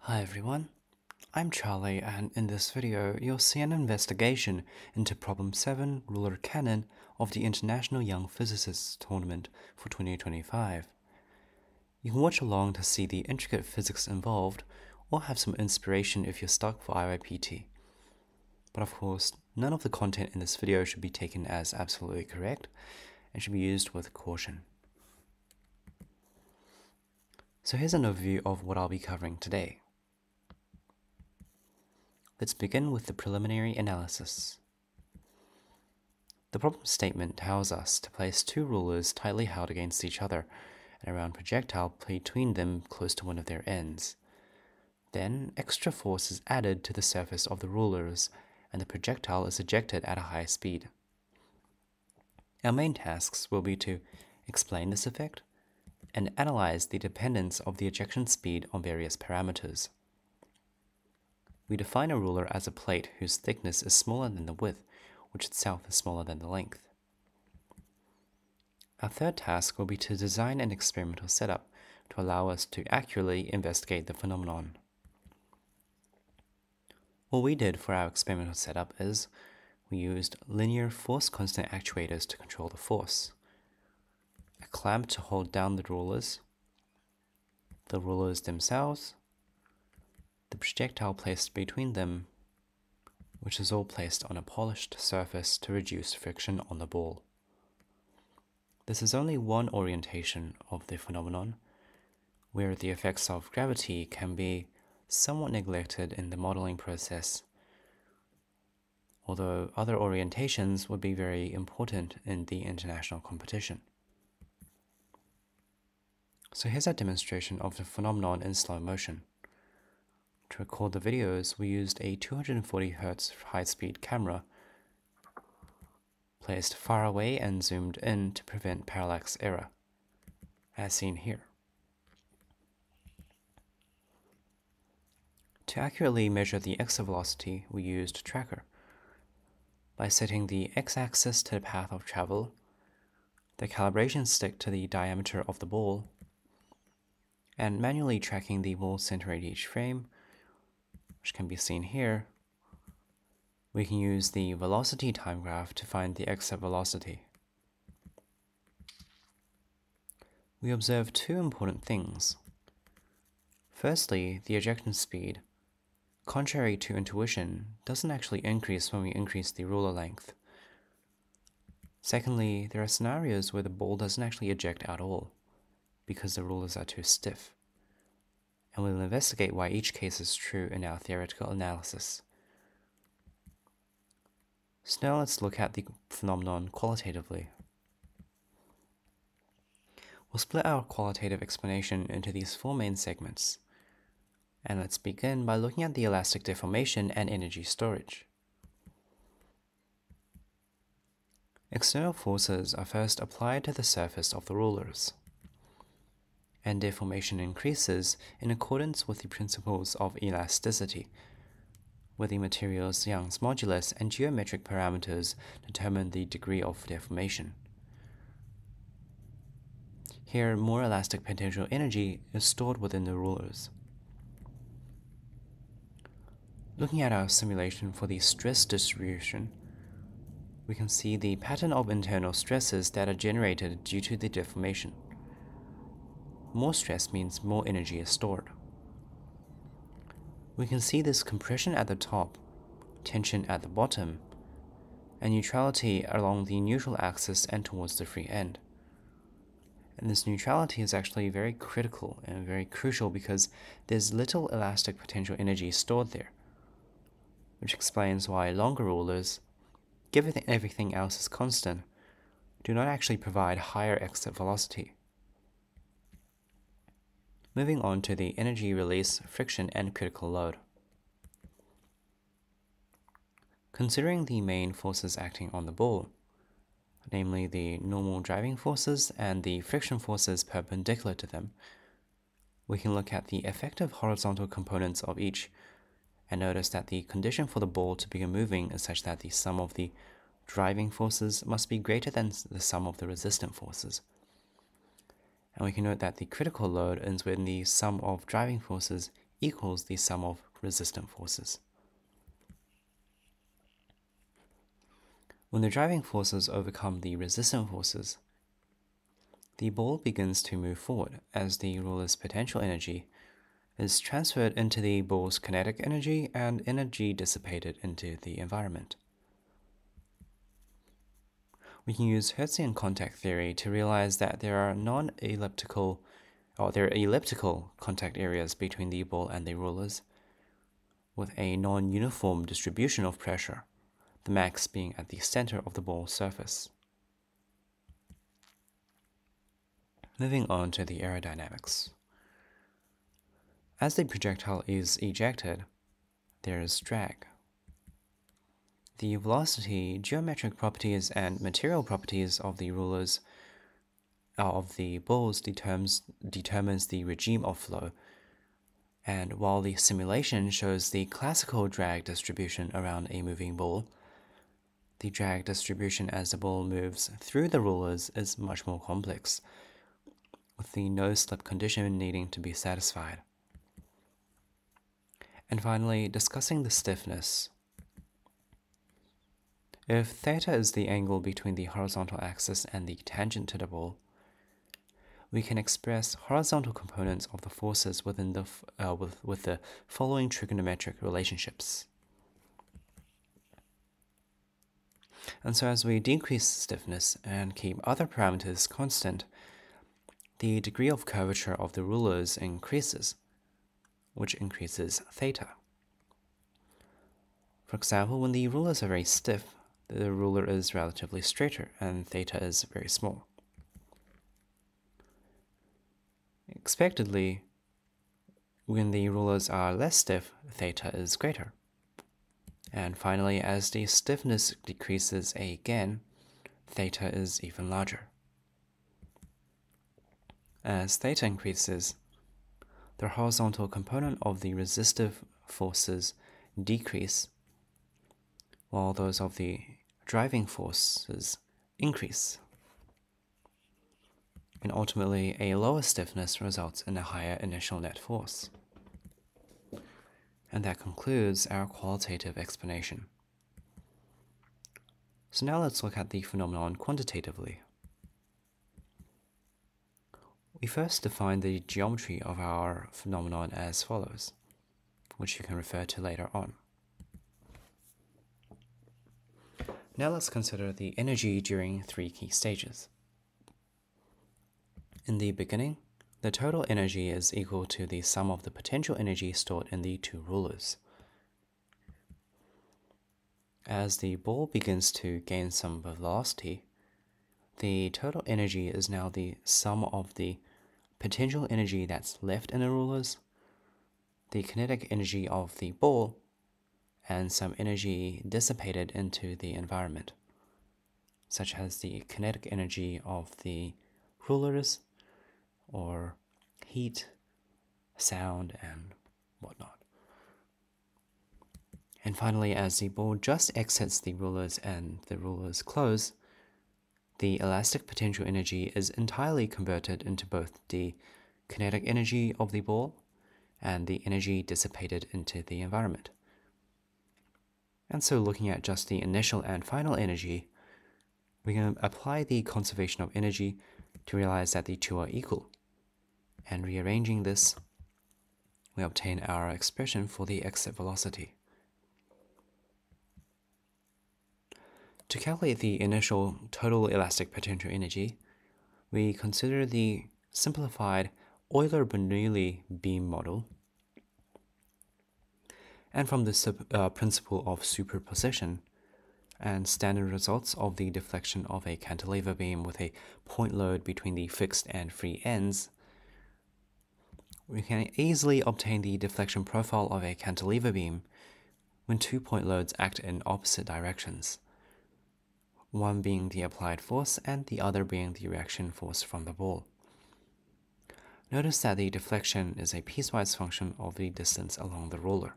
Hi everyone, I'm Charlie, and in this video you'll see an investigation into Problem 7 Ruler Canon of the International Young Physicists Tournament for 2025. You can watch along to see the intricate physics involved, or have some inspiration if you're stuck for IYPT. But of course, none of the content in this video should be taken as absolutely correct, and should be used with caution. So here's an overview of what I'll be covering today. Let's begin with the preliminary analysis. The problem statement tells us to place two rulers tightly held against each other and a round projectile between them close to one of their ends. Then, extra force is added to the surface of the rulers and the projectile is ejected at a high speed. Our main tasks will be to explain this effect and analyze the dependence of the ejection speed on various parameters. We define a ruler as a plate whose thickness is smaller than the width, which itself is smaller than the length. Our third task will be to design an experimental setup to allow us to accurately investigate the phenomenon. What we did for our experimental setup is we used linear force constant actuators to control the force, a clamp to hold down the rulers themselves, the projectile placed between them, which is all placed on a polished surface to reduce friction on the ball. This is only one orientation of the phenomenon, where the effects of gravity can be somewhat neglected in the modeling process, although other orientations would be very important in the international competition. So here's a demonstration of the phenomenon in slow motion. To record the videos, we used a 240 Hz high-speed camera placed far away and zoomed in to prevent parallax error, as seen here. To accurately measure the exit velocity, we used a tracker. By setting the x-axis to the path of travel, the calibration stick to the diameter of the ball, and manually tracking the ball center at each frame, which can be seen here, we can use the velocity time graph to find the exit velocity. We observe two important things. Firstly, the ejection speed, contrary to intuition, doesn't actually increase when we increase the ruler length. Secondly, there are scenarios where the ball doesn't actually eject at all, because the rulers are too stiff. And we'll investigate why each case is true in our theoretical analysis. So now let's look at the phenomenon qualitatively. We'll split our qualitative explanation into these four main segments. And let's begin by looking at the elastic deformation and energy storage. External forces are first applied to the surface of the rulers, and deformation increases in accordance with the principles of elasticity, where the material's Young's modulus and geometric parameters determine the degree of deformation. Here, more elastic potential energy is stored within the rulers. Looking at our simulation for the stress distribution, we can see the pattern of internal stresses that are generated due to the deformation. More stress means more energy is stored. We can see this compression at the top, tension at the bottom, and neutrality along the neutral axis and towards the free end. And this neutrality is actually very critical and very crucial because there's little elastic potential energy stored there, which explains why longer rulers, given everything else is constant, do not actually provide higher exit velocity. Moving on to the energy release, friction, and critical load. Considering the main forces acting on the ball, namely the normal driving forces and the friction forces perpendicular to them, we can look at the effective horizontal components of each and notice that the condition for the ball to begin moving is such that the sum of the driving forces must be greater than the sum of the resistant forces. And we can note that the critical load is when the sum of driving forces equals the sum of resistant forces. When the driving forces overcome the resistant forces, the ball begins to move forward as the ruler's potential energy is transferred into the ball's kinetic energy and energy dissipated into the environment. We can use Hertzian contact theory to realize that there are elliptical contact areas between the ball and the rulers, with a non-uniform distribution of pressure, the max being at the center of the ball surface. Moving on to the aerodynamics. As the projectile is ejected, there is drag. The velocity, geometric properties, and material properties of the rulers of the balls determines the regime of flow, and while the simulation shows the classical drag distribution around a moving ball, the drag distribution as the ball moves through the rulers is much more complex, with the no-slip condition needing to be satisfied. And finally, discussing the stiffness. If theta is the angle between the horizontal axis and the tangent to the ball, we can express horizontal components of the forces within the with the following trigonometric relationships. And so as we decrease stiffness and keep other parameters constant, the degree of curvature of the rulers increases, which increases theta. For example, when the rulers are very stiff, the ruler is relatively straighter and theta is very small. Expectedly, when the rulers are less stiff, theta is greater. And finally, as the stiffness decreases again, theta is even larger. As theta increases, the horizontal component of the resistive forces decrease, while those of the driving forces increase. And ultimately, a lower stiffness results in a higher initial net force. And that concludes our qualitative explanation. So now let's look at the phenomenon quantitatively. We first define the geometry of our phenomenon as follows, which you can refer to later on. Now let's consider the energy during three key stages. In the beginning, the total energy is equal to the sum of the potential energy stored in the two rulers. As the ball begins to gain some velocity, the total energy is now the sum of the potential energy that's left in the rulers, the kinetic energy of the ball, and some energy dissipated into the environment, such as the kinetic energy of the rulers, or heat, sound, and whatnot. And finally, as the ball just exits the rulers and the rulers close, the elastic potential energy is entirely converted into both the kinetic energy of the ball and the energy dissipated into the environment. And so looking at just the initial and final energy, we can apply the conservation of energy to realize that the two are equal. And rearranging this, we obtain our expression for the exit velocity. To calculate the initial total elastic potential energy, we consider the simplified Euler-Bernoulli beam model. And from the principle of superposition and standard results of the deflection of a cantilever beam with a point load between the fixed and free ends, we can easily obtain the deflection profile of a cantilever beam when 2 point loads act in opposite directions, one being the applied force and the other being the reaction force from the ball. Notice that the deflection is a piecewise function of the distance along the ruler.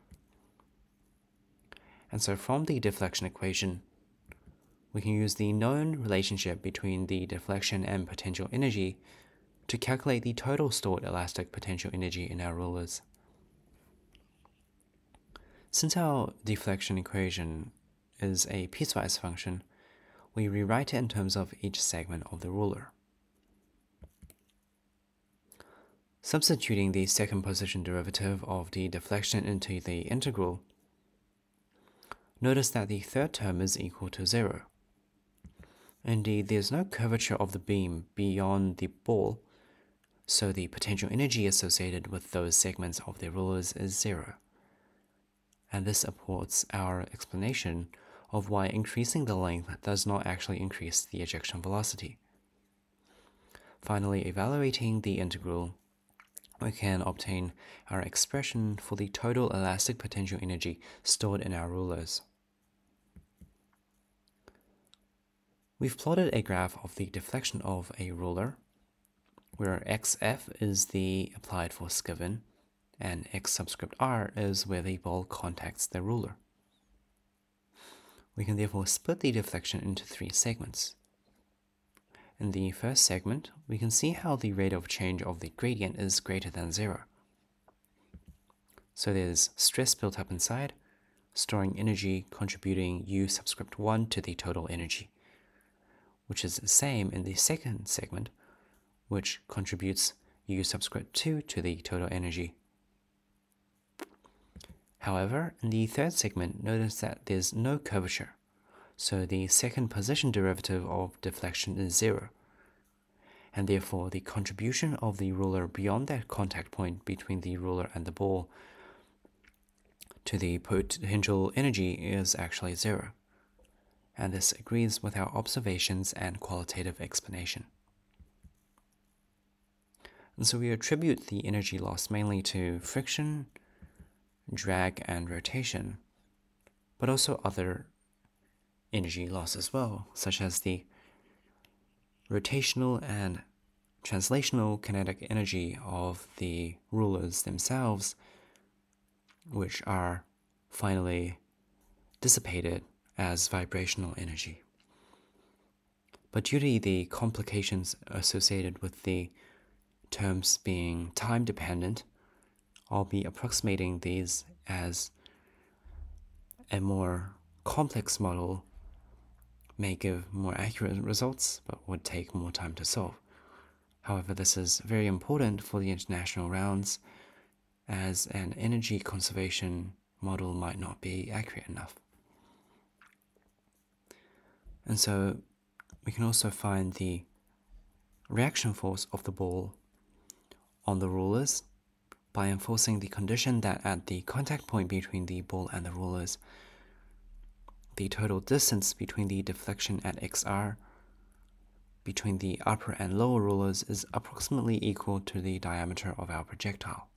And so from the deflection equation, we can use the known relationship between the deflection and potential energy to calculate the total stored elastic potential energy in our rulers. Since our deflection equation is a piecewise function, we rewrite it in terms of each segment of the ruler. Substituting the second position derivative of the deflection into the integral, notice that the third term is equal to 0. Indeed, there is no curvature of the beam beyond the ball, so the potential energy associated with those segments of the rulers is 0. And this supports our explanation of why increasing the length does not actually increase the ejection velocity. Finally, evaluating the integral, we can obtain our expression for the total elastic potential energy stored in our rulers. We've plotted a graph of the deflection of a ruler, where xf is the applied force given, and x subscript r is where the ball contacts the ruler. We can therefore split the deflection into 3 segments. In the first segment, we can see how the rate of change of the gradient is greater than 0. So there's stress built up inside, storing energy contributing U subscript 1 to the total energy, which is the same in the second segment, which contributes U subscript 2 to the total energy. However, in the third segment, notice that there's no curvature, so the second position derivative of deflection is 0, and therefore the contribution of the ruler beyond that contact point between the ruler and the ball to the potential energy is actually 0, and this agrees with our observations and qualitative explanation. And so we attribute the energy loss mainly to friction, drag, and rotation, but also other energy loss as well, such as the rotational and translational kinetic energy of the rulers themselves, which are finally dissipated as vibrational energy. But due to the complications associated with the terms being time-dependent, I'll be approximating these as a more complex model may give more accurate results, but would take more time to solve. However, this is very important for the international rounds, as an energy conservation model might not be accurate enough. And so we can also find the reaction force of the ball on the rulers by enforcing the condition that at the contact point between the ball and the rulers, the total distance between the deflection at xr between the upper and lower rulers is approximately equal to the diameter of our projectile.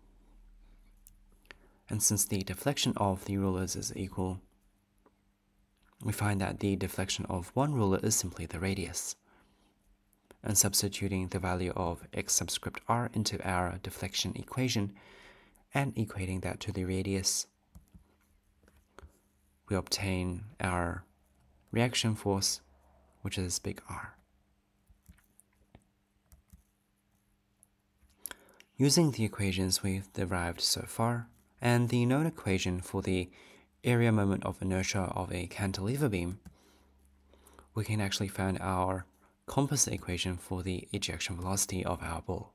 And since the deflection of the rulers is equal, we find that the deflection of one ruler is simply the radius. And substituting the value of x subscript r into our deflection equation and equating that to the radius, we obtain our reaction force, which is big R. Using the equations we've derived so far, and the known equation for the area moment of inertia of a cantilever beam, we can actually find our composite equation for the ejection velocity of our ball.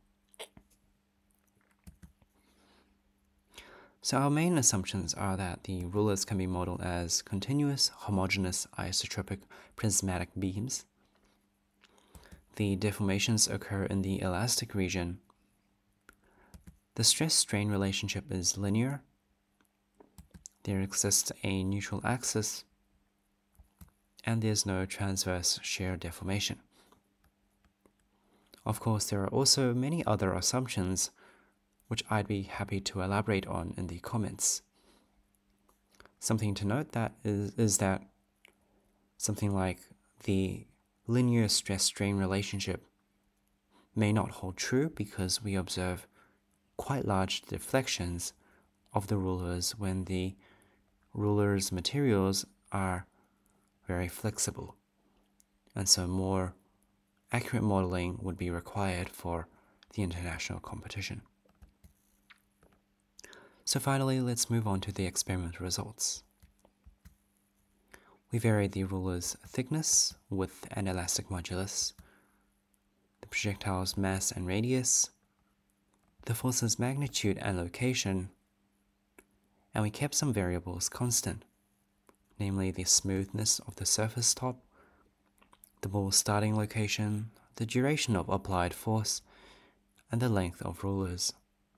So our main assumptions are that the rulers can be modeled as continuous, homogeneous, isotropic, prismatic beams. The deformations occur in the elastic region. The stress-strain relationship is linear. There exists a neutral axis, and there's no transverse shear deformation. Of course, there are also many other assumptions which I'd be happy to elaborate on in the comments. Something to note that is that something like the linear stress-strain relationship may not hold true because we observe quite large deflections of the rulers when the ruler's materials are very flexible, and so more accurate modeling would be required for the international competition. So finally, let's move on to the experimental results. We varied the ruler's thickness, width, and elastic modulus, the projectile's mass and radius, the force's magnitude and location, and we kept some variables constant, namely the smoothness of the surface top, the ball's starting location, the duration of applied force, and the length of rulers.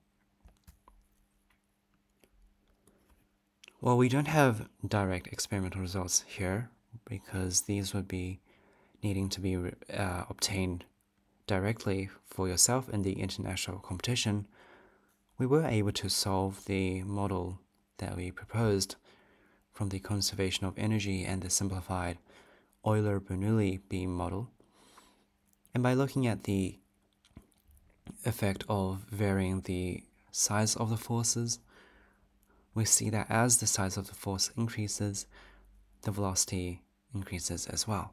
Well, we don't have direct experimental results here because these would be needing to be obtained directly for yourself in the international competition. We were able to solve the model that we proposed from the conservation of energy and the simplified Euler-Bernoulli beam model. And by looking at the effect of varying the size of the forces, we see that as the size of the force increases, the velocity increases as well.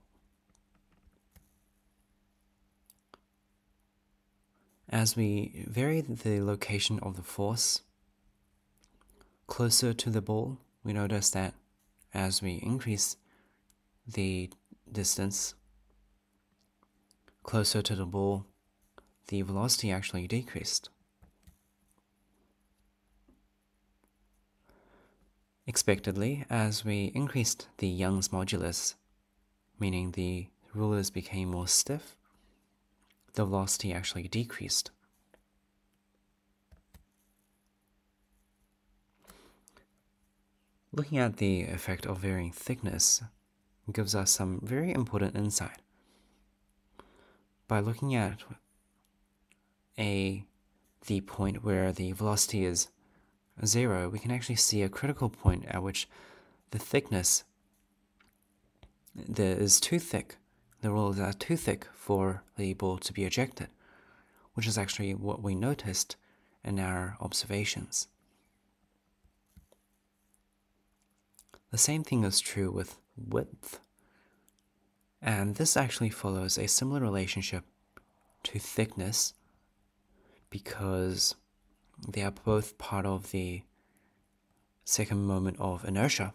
As we vary the location of the force closer to the ball, we notice that as we increase the distance closer to the ball, the velocity actually decreased. Expectedly, as we increased the Young's modulus, meaning the rulers became more stiff, the velocity actually decreased. Looking at the effect of varying thickness gives us some very important insight. By looking at the point where the velocity is 0, we can actually see a critical point at which the thickness is too thick. The rulers are too thick for the ball to be ejected, which is actually what we noticed in our observations. The same thing is true with width, and this actually follows a similar relationship to thickness because they are both part of the second moment of inertia.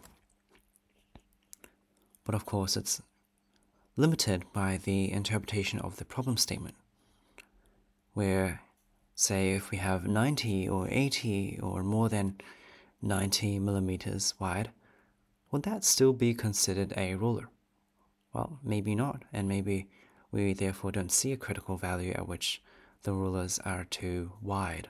But of course, it's limited by the interpretation of the problem statement, where, say, if we have 90 or 80 or more than 90 millimeters wide, would that still be considered a ruler? Well, maybe not, and maybe we therefore don't see a critical value at which the rulers are too wide.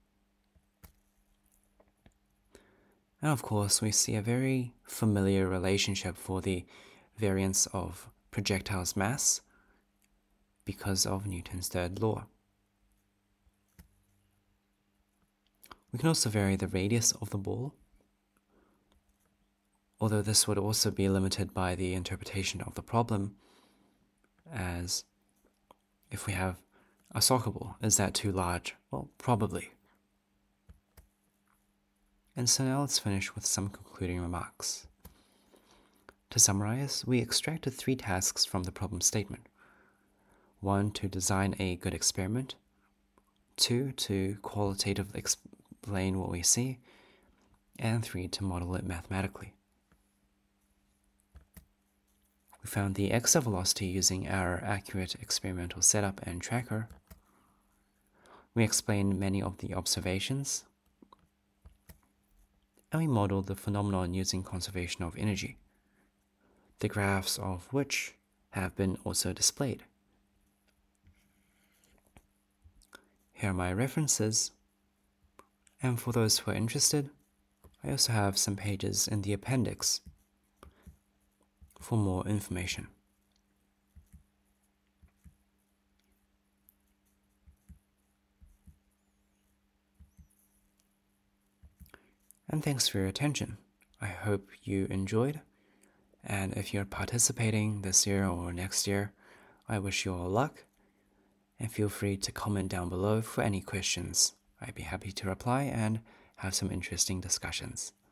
And of course, we see a very familiar relationship for the variance of projectile's mass because of Newton's third law. We can also vary the radius of the ball, although this would also be limited by the interpretation of the problem, as if we have a soccer ball, is that too large? Well, probably. And so now let's finish with some concluding remarks. To summarize, we extracted 3 tasks from the problem statement. 1, to design a good experiment. 2, to qualitatively explain what we see. And 3, to model it mathematically. We found the extra velocity using our accurate experimental setup and tracker. We explained many of the observations. And we modeled the phenomenon using conservation of energy, the graphs of which have been also displayed. Here are my references, and for those who are interested, I also have some pages in the appendix for more information. And thanks for your attention. I hope you enjoyed, and if you're participating this year or next year, I wish you all luck, and feel free to comment down below for any questions. I'd be happy to reply and have some interesting discussions.